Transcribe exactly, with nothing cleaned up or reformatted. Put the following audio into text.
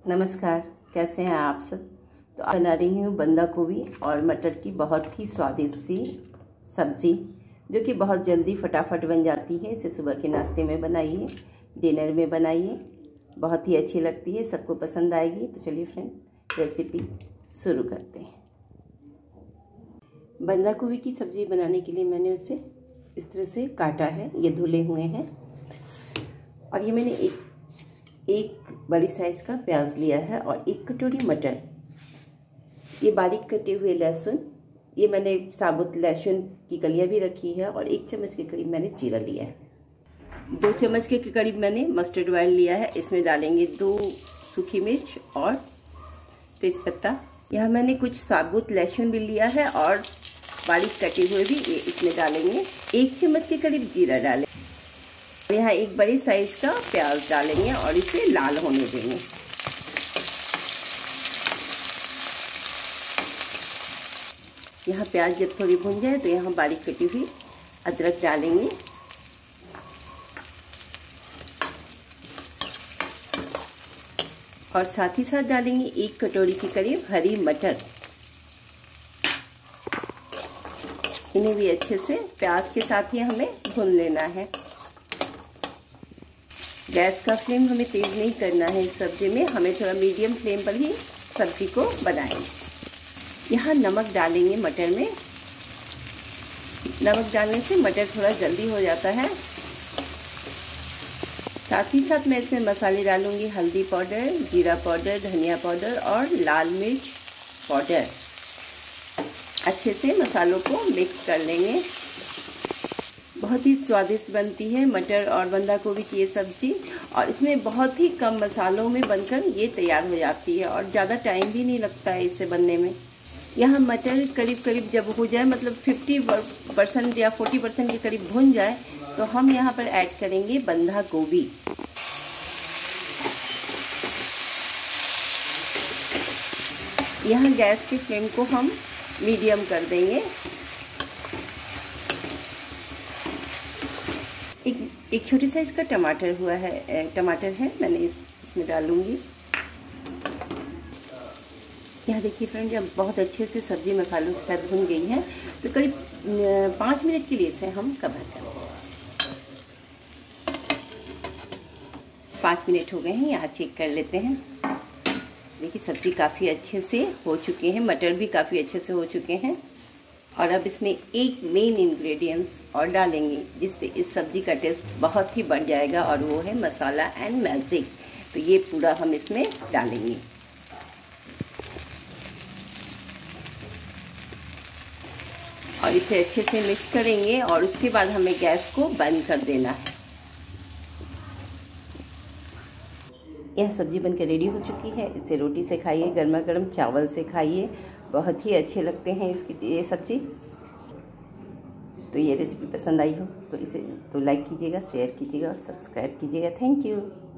नमस्कार, कैसे हैं आप सब। तो आज बना रही हूँ बंदा गोभी और मटर की बहुत ही स्वादिष्ट सी सब्ज़ी, जो कि बहुत जल्दी फटाफट बन जाती है। इसे सुबह के नाश्ते में बनाइए, डिनर में बनाइए, बहुत ही अच्छी लगती है, सबको पसंद आएगी। तो चलिए फ्रेंड, रेसिपी शुरू करते हैं। बंदा गोभी की सब्ज़ी बनाने के लिए मैंने उसे इस तरह से काटा है, ये धुले हुए हैं। और ये मैंने एक एक बड़ी साइज़ का प्याज लिया है और एक कटोरी मटर, ये बारीक कटे हुए लहसुन, ये मैंने साबुत लहसुन की कलियां भी रखी है, और एक चम्मच के करीब मैंने जीरा लिया है। दो चम्मच के करीब मैंने मस्टर्ड ऑयल लिया है। इसमें डालेंगे दो सूखी मिर्च और तेज़पत्ता। यहाँ मैंने कुछ साबुत लहसुन भी लिया है और बारीक कटे हुए भी ये इसमें डालेंगे। एक चम्मच के करीब जीरा डालें। यहाँ एक बड़ी साइज का प्याज डालेंगे और इसे लाल होने देंगे। यहाँ प्याज जब थोड़ी भुन जाए तो यहाँ बारीक कटी हुई अदरक डालेंगे। और साथ ही साथ डालेंगे एक कटोरी के करीब हरी मटर। इन्हें भी अच्छे से प्याज के साथ ही हमें भून लेना है। गैस का फ्लेम हमें तेज़ नहीं करना है इस सब्ज़ी में, हमें थोड़ा मीडियम फ्लेम पर ही सब्ज़ी को बनाएंगे। यहाँ नमक डालेंगे मटर में। नमक डालने से मटर थोड़ा जल्दी हो जाता है। साथ ही साथ मैं इसमें मसाले डालूंगी, हल्दी पाउडर, जीरा पाउडर, धनिया पाउडर और लाल मिर्च पाउडर। अच्छे से मसालों को मिक्स कर लेंगे। बहुत ही स्वादिष्ट बनती है मटर और बंदा गोभी की ये सब्ज़ी, और इसमें बहुत ही कम मसालों में बनकर ये तैयार हो जाती है और ज़्यादा टाइम भी नहीं लगता है इसे बनने में। यहाँ मटर करीब करीब जब हो जाए, मतलब पचास परसेंट या चालीस परसेंट के करीब भुन जाए, तो हम यहाँ पर ऐड करेंगे बंदा गोभी। यहाँ गैस की फ्लेम को हम मीडियम कर देंगे। एक एक छोटी साइज का टमाटर हुआ है टमाटर है मैंने इस इसमें डालूंगी। यहाँ देखिए फ्रेंड, जब बहुत अच्छे से सब्जी मसालों के साथ भुन गई है, तो करीब पाँच मिनट के लिए इसे हम कवर करेंगे। पाँच मिनट हो गए हैं, यहाँ चेक कर लेते हैं। देखिए सब्जी काफ़ी अच्छे से हो चुके हैं, मटर भी काफ़ी अच्छे से हो चुके हैं। और अब इसमें एक मेन इंग्रेडिएंट्स और डालेंगे, जिससे इस सब्ज़ी का टेस्ट बहुत ही बढ़ जाएगा, और वो है मसाला एंड मैजिक। तो ये पूरा हम इसमें डालेंगे। और इसे अच्छे से मिक्स करेंगे, और उसके बाद हमें गैस को बंद कर देना है। यह सब्ज़ी बनकर रेडी हो चुकी है। इसे रोटी से खाइए, गर्मा गर्म चावल से खाइए, बहुत ही अच्छे लगते हैं इसकी ये सब्ज़ी। तो ये रेसिपी पसंद आई हो तो इसे तो लाइक कीजिएगा, शेयर कीजिएगा और सब्सक्राइब कीजिएगा। Thank you.